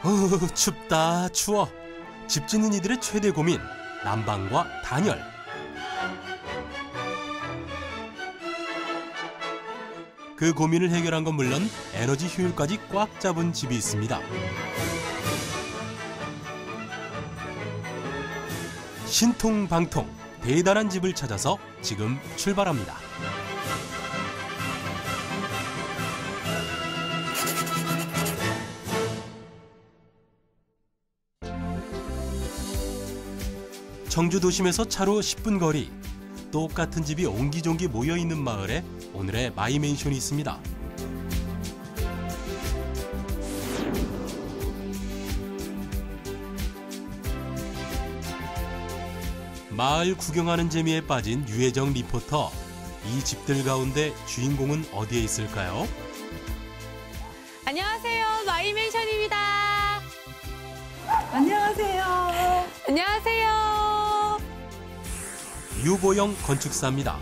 춥다 추워. 집 짓는 이들의 최대 고민, 난방과 단열. 그 고민을 해결한 건 물론 에너지 효율까지 꽉 잡은 집이 있습니다. 신통방통, 대단한 집을 찾아서 지금 출발합니다. 청주 도심에서 차로 10분 거리, 똑같은 집이 옹기종기 모여있는 마을에 오늘의 마이맨션이 있습니다. 마을 구경하는 재미에 빠진 유혜정 리포터. 이 집들 가운데 주인공은 어디에 있을까요? 안녕하세요, 마이맨션입니다. 안녕하세요. 안녕하세요. 유보영 건축사입니다.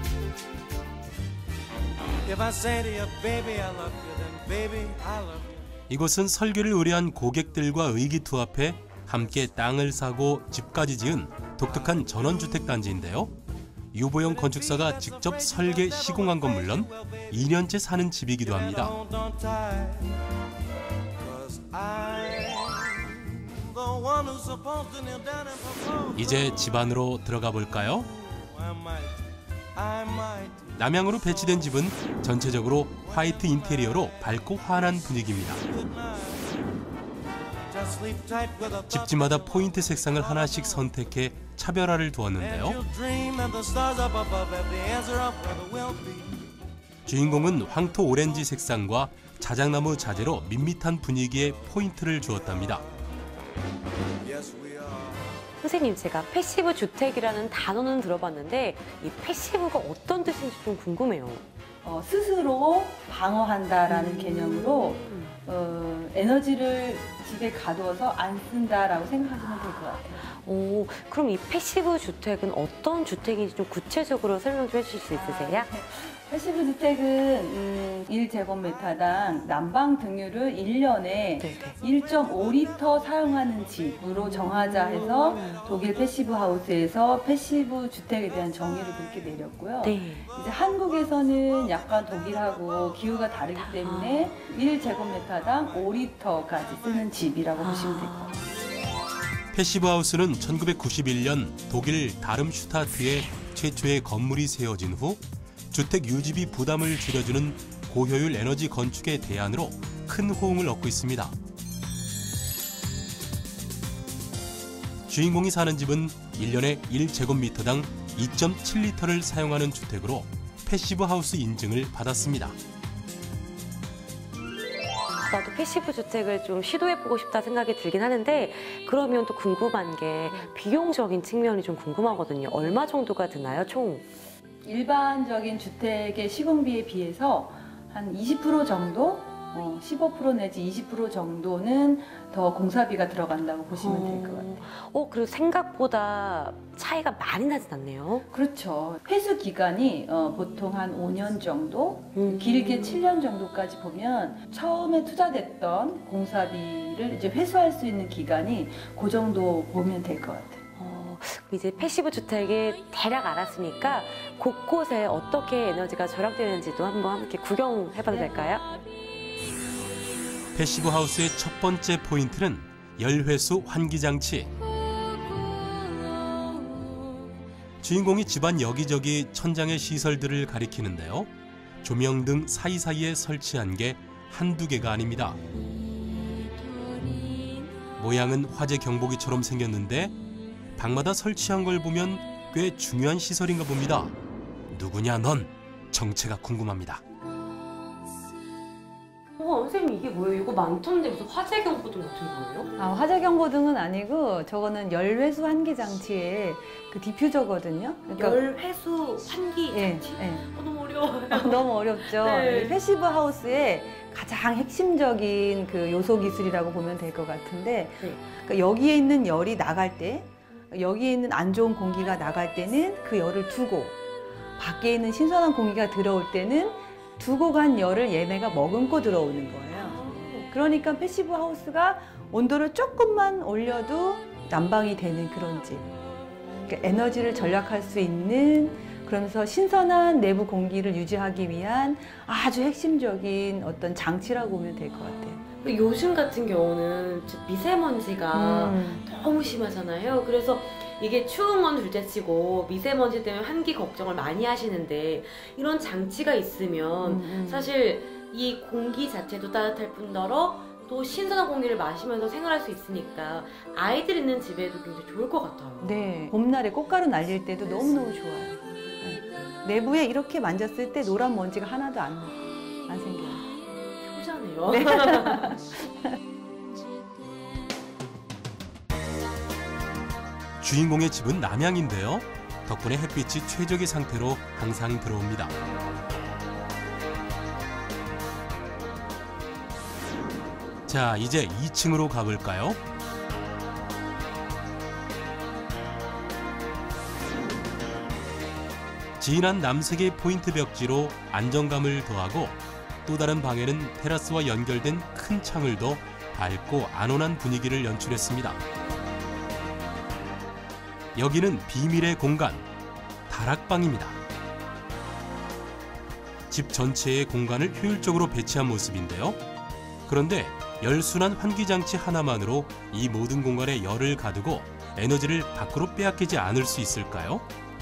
이곳은 설계를 의뢰한 고객들과 의기투합해 함께 땅을 사고 집까지 지은 독특한 전원주택 단지인데요. 유보영 건축사가 직접 설계 시공한 건 물론 2년째 사는 집이기도 합니다. 이제 집 안으로 들어가 볼까요? 남향으로 배치된 집은 전체적으로 화이트 인테리어로 밝고 환한 분위기입니다. 집집마다 포인트 색상을 하나씩 선택해 차별화를 두었는데요. 주인공은 황토 오렌지 색상과 자작나무 자재로 밋밋한 분위기에 포인트를 주었답니다. 선생님, 제가 패시브 주택이라는 단어는 들어봤는데 이 패시브가 어떤 뜻인지 좀 궁금해요. 스스로 방어한다라는 개념으로 에너지를 집에 가둬서 안 쓴다라고 생각하시면 될 것 같아요. 오, 그럼 이 패시브 주택은 어떤 주택인지 좀 구체적으로 설명 좀 해주실 수 있으세요? 패시브 주택은 1제곱미터당 난방 등유를 1년에 1.5리터 사용하는 집으로 정하자 해서 독일 패시브 하우스에서 패시브 주택에 대한 정의를 그렇게 내렸고요. 네. 이제 한국에서는 약간 독일하고 기후가 다르기 때문에 1제곱미터당 5리터까지 쓰는 집이라고 보시면 될 것 같아요. 패시브 하우스는 1991년 독일 다름슈타트에 최초의 건물이 세워진 후 주택 유지비 부담을 줄여주는 고효율 에너지 건축의 대안으로 큰 호응을 얻고 있습니다. 주인공이 사는 집은 1년에 1제곱미터당 2.7리터를 사용하는 주택으로 패시브 하우스 인증을 받았습니다. 나도 패시브 주택을 좀 시도해보고 싶다 생각이 들긴 하는데, 그러면 또 궁금한 게 비용적인 측면이 좀 궁금하거든요. 얼마 정도가 드나요, 총? 일반적인 주택의 시공비에 비해서 한 20% 정도, 15% 내지 20% 정도는 더 공사비가 들어간다고 보시면 될 것 같아요. 그리고 생각보다 차이가 많이 나진 않네요. 그렇죠. 회수 기간이 보통 한 5년 정도, 길게 7년 정도까지 보면 처음에 투자됐던 공사비를 이제 회수할 수 있는 기간이 그 정도 보면 될 것 같아요. 이제 패시브 주택이 대략 알았으니까 곳곳에 어떻게 에너지가 절약되는지도 한번 함께 구경해봐도 될까요? 패시브 하우스의 첫 번째 포인트는 열회수 환기장치. 주인공이 집안 여기저기 천장의 시설들을 가리키는데요. 조명 등 사이사이에 설치한 게 한두 개가 아닙니다. 모양은 화재 경보기처럼 생겼는데 방마다 설치한 걸 보면 꽤 중요한 시설인가 봅니다. 누구냐 넌? 정체가 궁금합니다. 선생님, 이게 뭐예요? 이거 많던데 무슨 화재 경보등 같은 거예요? 화재 경보등은 아니고 저거는 열회수 환기 장치의 그 디퓨저거든요. 그러니까 열회수 환기 장치? 예. 너무 어려워요. 너무 어렵죠. 네. 패시브 하우스의 가장 핵심적인 그 요소 기술이라고 보면 될 것 같은데, 그러니까 여기에 있는 열이 나갈 때, 여기에 있는 안 좋은 공기가 나갈 때는 그 열을 두고, 밖에 있는 신선한 공기가 들어올 때는 두고 간 열을 얘네가 머금고 들어오는 거예요. 그러니까 패시브 하우스가 온도를 조금만 올려도 난방이 되는 그런 집. 그러니까 에너지를 절약할 수 있는, 그러면서 신선한 내부 공기를 유지하기 위한 아주 핵심적인 어떤 장치라고 보면 될 것 같아요. 요즘 같은 경우는 미세먼지가 너무 심하잖아요. 그래서 이게 추운 건 둘째치고 미세먼지 때문에 환기 걱정을 많이 하시는데 이런 장치가 있으면 사실 이 공기 자체도 따뜻할 뿐더러 또 신선한 공기를 마시면서 생활할 수 있으니까 아이들 있는 집에도 굉장히 좋을 것 같아요. 네. 봄날에 꽃가루 날릴 때도 너무너무 좋아요. 네. 내부에 이렇게 만졌을 때 노란 먼지가 하나도 안 생겨요. 효자네요. 네. 주인공의 집은 남향인데요. 덕분에 햇빛이 최적의 상태로 항상 들어옵니다. 자, 이제 2층으로 가볼까요? 진한 남색의 포인트 벽지로 안정감을 더하고 또 다른 방에는 테라스와 연결된 큰 창을 둬 밝고 안온한 분위기를 연출했습니다. 여기는 비밀의 공간, 다락방입니다. 집 전체의 공간을 효율적으로 배치한 모습인데요. 그런데 열순환 환기장치 하나만으로 이 모든 공간에 열을 가두고 에너지를 밖으로 빼앗기지 않을 수 있을까요?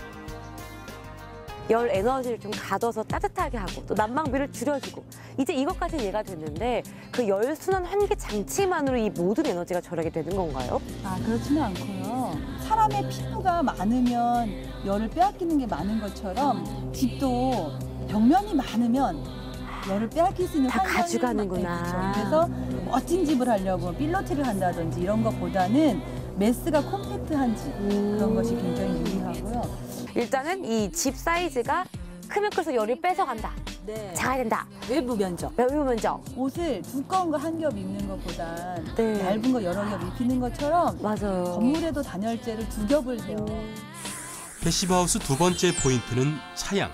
열 에너지를 좀 가둬서 따뜻하게 하고 또 난방비를 줄여주고 이제 이것까지는 이해가 됐는데 그 열순환 환기 장치만으로 이 모든 에너지가 절약이 되는 건가요? 아, 그렇지는 않고요. 사람의 피부가 많으면 열을 빼앗기는 게 많은 것처럼 집도 벽면이 많으면 열을 빼앗길 수 있는 다 환경이 가져가는구나. 많아요. 그래서 멋진 집을 하려고 필로티를 한다든지 이런 것보다는 매스가 콤팩트한 집 그런 것이 굉장히 유리하고요. 일단은 이 집 사이즈가 크면 클수록 열이 뺏어간다. 네. 작아야 된다. 외부 면적. 외부 면적. 옷을 두꺼운 거 한 겹 입는 것보다 네. 얇은 거 여러 겹 입히는 것처럼 맞아요. 건물에도 단열재를 2겹을 해요. 패시브하우스 두 번째 포인트는 차양.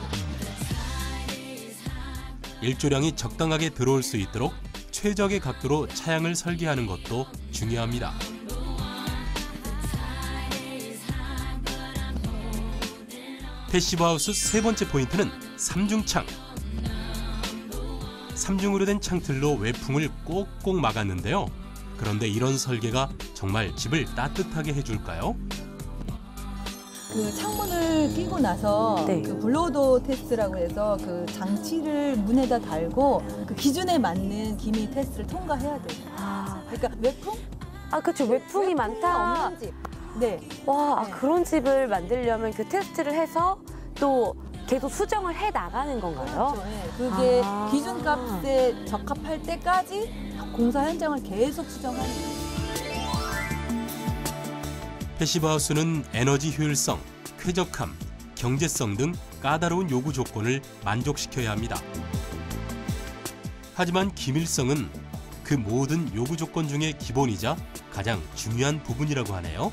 일조량이 적당하게 들어올 수 있도록 최적의 각도로 차양을 설계하는 것도 중요합니다. 패시브하우스 세 번째 포인트는 삼중창. 삼중으로 된 창틀로 외풍을 꼭꼭 막았는데요. 그런데 이런 설계가 정말 집을 따뜻하게 해줄까요? 그 창문을 끼고 나서 네. 그 블로우도 테스트라고 해서 그 장치를 문에다 달고 그 기준에 맞는 기미 테스트를 통과해야 돼요. 아, 그러니까 외풍? 그렇죠. 외풍이 많다. 없는 집. 네. 와, 네. 그런 집을 만들려면 그 테스트를 해서 또 계속 수정을 해 나가는 건가요? 그렇죠. 네. 그게 아. 기준값에 적합할 때까지 공사 현장을 계속 수정하는 거예요. 패시브하우스는 에너지 효율성, 쾌적함, 경제성 등 까다로운 요구 조건을 만족시켜야 합니다. 하지만 기밀성은 그 모든 요구 조건 중에 기본이자 가장 중요한 부분이라고 하네요.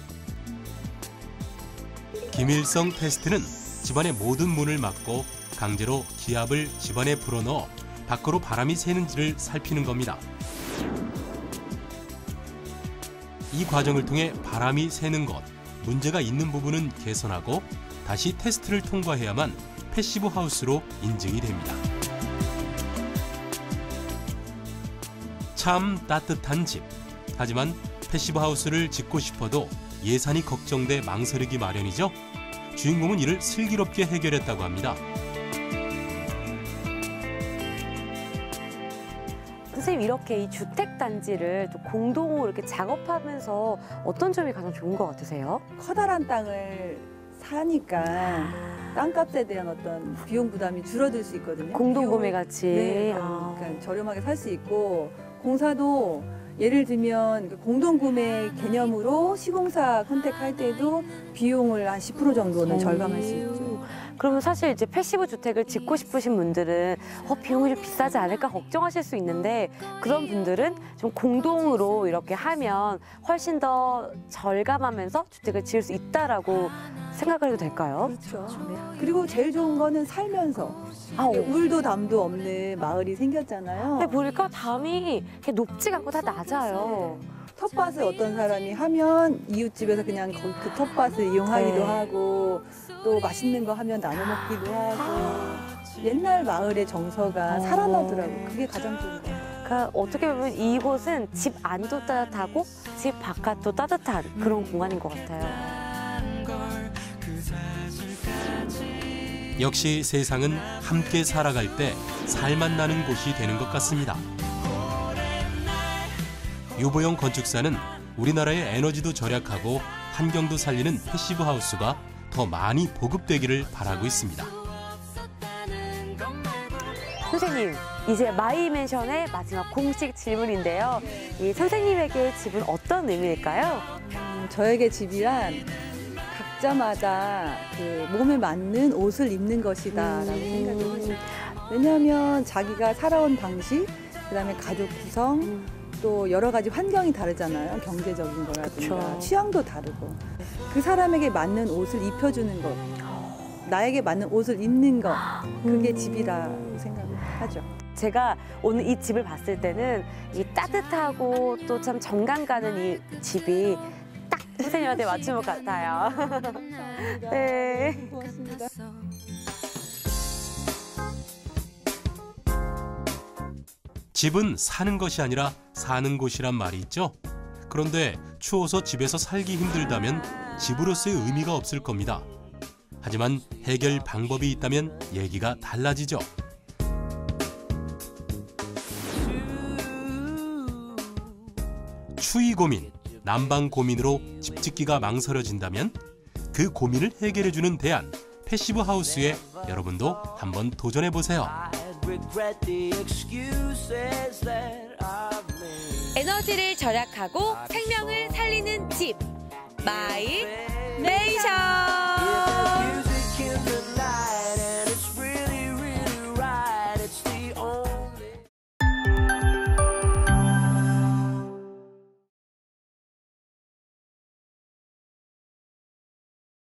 기밀성 테스트는 집안의 모든 문을 막고 강제로 기압을 집안에 불어넣어 밖으로 바람이 새는지를 살피는 겁니다. 이 과정을 통해 바람이 새는 것, 문제가 있는 부분은 개선하고 다시 테스트를 통과해야만 패시브 하우스로 인증이 됩니다. 참 따뜻한 집. 하지만 패시브 하우스를 짓고 싶어도 예산이 걱정돼 망설이기 마련이죠. 주인공은 이를 슬기롭게 해결했다고 합니다. 선생님, 이렇게 이 주택단지를 또 공동으로 이렇게 작업하면서 어떤 점이 가장 좋은 것 같으세요? 커다란 땅을 사니까 땅값에 대한 어떤 비용 부담이 줄어들 수 있거든요. 공동구매 같이. 네, 아. 그러니까 저렴하게 살 수 있고 공사도 예를 들면 공동구매 개념으로 시공사 컨택할 때도 비용을 한 10% 정도는 절감할 수 있죠. 그러면 사실 이제 패시브 주택을 짓고 싶으신 분들은 비용이 좀 비싸지 않을까 걱정하실 수 있는데 그런 분들은 좀 공동으로 이렇게 하면 훨씬 더 절감하면서 주택을 지을 수 있다라고 생각을 해도 될까요? 그렇죠. 그리고 제일 좋은 거는 살면서 울도 담도 없는 마을이 생겼잖아요. 근데 보니까 담이 이렇게 높지가 않고 다 낮아요. 텃밭을 어떤 사람이 하면 이웃집에서 그냥 그 텃밭을 이용하기도 하고 또 맛있는 거 하면 나눠 먹기도 하고 옛날 마을의 정서가 살아나더라고요. 그게 가장 좋은 것 같아요. 그러니까 어떻게 보면 이곳은 집 안도 따뜻하고 집 바깥도 따뜻한 그런 공간인 것 같아요. 역시 세상은 함께 살아갈 때 살맛 나는 곳이 되는 것 같습니다. 유보형 건축사는 우리나라의 에너지도 절약하고 환경도 살리는 패시브 하우스가 더 많이 보급되기를 바라고 있습니다. 선생님, 이제 마이맨션의 마지막 공식 질문인데요. 이 선생님에게 집은 어떤 의미일까요? 저에게 집이란 각자마다 그 몸에 맞는 옷을 입는 것이다라고 생각을 해요. 왜냐하면 자기가 살아온 방식, 그다음에 가족 구성, 또 여러 가지 환경이 다르잖아요. 경제적인 거라든가 그쵸. 취향도 다르고 그 사람에게 맞는 옷을 입혀주는 것, 나에게 맞는 옷을 입는 것, 그게 집이라고 생각을 하죠. 제가 오늘 이 집을 봤을 때는 이 따뜻하고 또 참 정감 가는 이 집이 딱 선생님한테 맞춘 것 같아요. 감사합니다. 네. 너무 고맙습니다. 집은 사는 것이 아니라 사는 곳이란 말이 있죠. 그런데 추워서 집에서 살기 힘들다면 집으로서의 의미가 없을 겁니다. 하지만 해결 방법이 있다면 얘기가 달라지죠. 추위 고민, 난방 고민으로 집 짓기가 망설여진다면 그 고민을 해결해주는 대안, 패시브 하우스에 여러분도 한번 도전해보세요. 에너지를 절약하고 생명을 살리는 집 마일